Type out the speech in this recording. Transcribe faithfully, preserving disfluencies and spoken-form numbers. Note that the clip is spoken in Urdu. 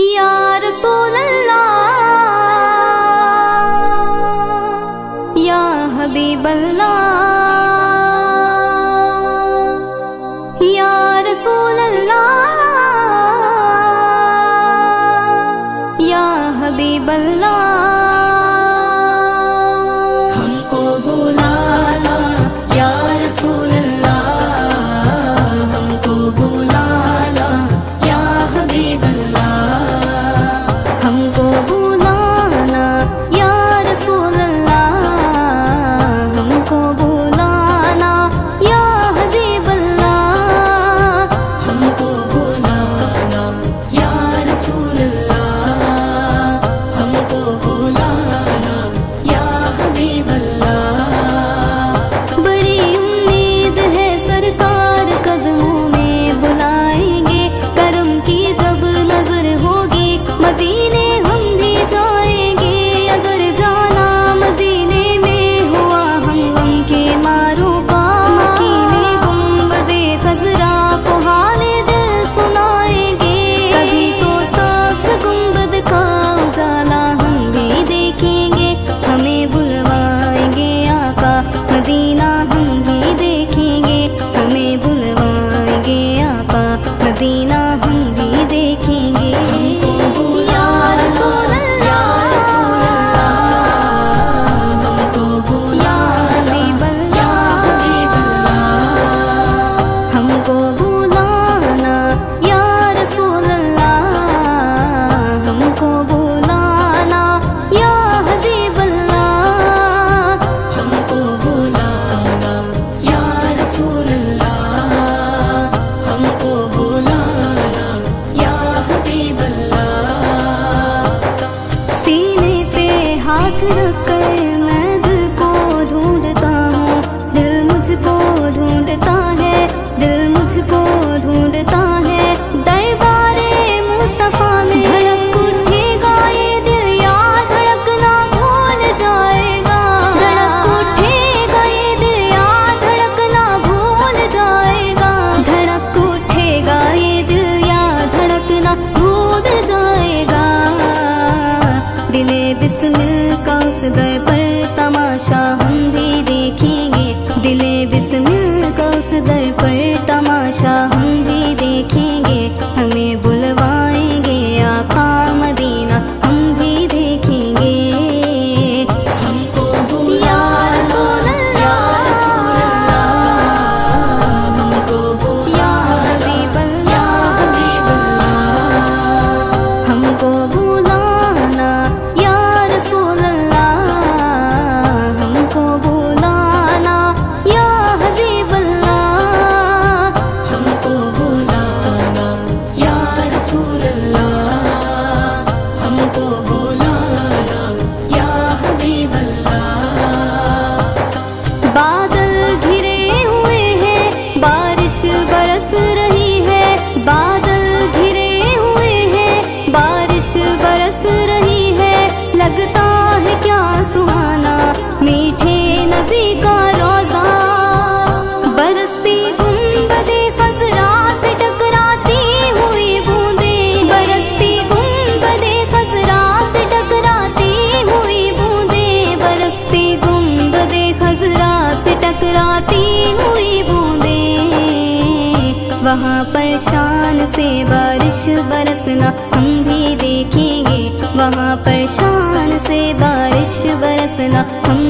یا رسول اللہ یا حبیب اللہ یا رسول اللہ یا حبیب اللہ ہم کو بلانا یا رسول اللہ ہم کو بلانا یا حبیب اللہ ہم کو بلانا یا رسول اللہ ہم کو بلانا یا حبیب اللہ ہم کو بلانا یا رسول اللہ ہم کو بلانا یا حبیب اللہ بڑی امید ہے سرکار قدموں میں بلائیں گے کرم کی جب نظر ہوگی مدینے ہم بھی جائیں گے اگر جانا مدینے میں ہوا ہم غم کے ماروں کا مکی میں گنبد خضرا کو حال دل سنائیں گے کبھی تو سبز گنبد کا اجالا ہم بھی دیکھیں گے ہمیں بلوائیں گے آقا مدینہ ہم بھی دیکھیں گے ہمیں بلوائیں گے آقا مدینہ ہم بھی دیکھیں گے یا رسول اللہ ہم کو بلانا یا حبیب اللہ ہم کو بلانا یا رسول اللہ ہم کو بلانا یا حبیب اللہ ہم کو بلانا یا رسول اللہ ہم کو بلانا یا حبیب اللہ سینے پہ ہاتھ رکھ کر میں دل کو ڈھونڈتا ہوں دل مجھ کو ڈھونڈتا ہے دل مجھ کو ڈھونڈتا ہے دربار مصطفیٰ میں دھڑک اٹھے گا یہ دل یا دھڑکنا بھول جائے گا دھڑک اٹھے گا یہ دل یا دھڑکنا بھول جائے گا دھڑک اٹھے گا یہ دل یا دھڑکنا بھول جائے گا دل بسمل کا اس در پر تماشا ہم بھی دیکھیں گے دل بسمل کا اس در پر تماشا ہم بھی دیکھیں گے ہمیں بلوائیں گے آقا مدینہ ہم بھی دیکھیں گے ہم کو یا رسول اللہ ہم کو یا حبیب اللہ ہم کو بلانا یا رسول اللہ ہم کو بلانا یا حبیب اللہ ہم کو بلانا یا رسول اللہ ہم کو بلانا یا حبیب اللہ بادل گھرے ہوئے ہیں بارش برس رہی ہے بادل گھرے ہوئے ہیں بارش برس رہی ہے لگتا ہے کیا سہانا میٹھے نبی کا روزہ برستی گنبد خضرا سے ٹکراتی ہوئی بوندیں برستی گنبد خضرا سے ٹکراتی ہوئی بوندیں برستی گنبد خضرا سے ٹکراتی ہوئی بوندیں وہاں پر شان سے بارش برسنا ہم بھی دیکھیں گے وہاں پر شان سے بارش برسنا ہم